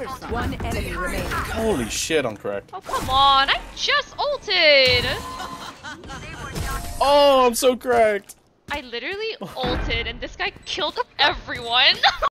One enemy remaining. Holy shit, I'm correct. Oh, come on. I just ulted. Oh, I'm so correct. I literally ulted and this guy killed everyone.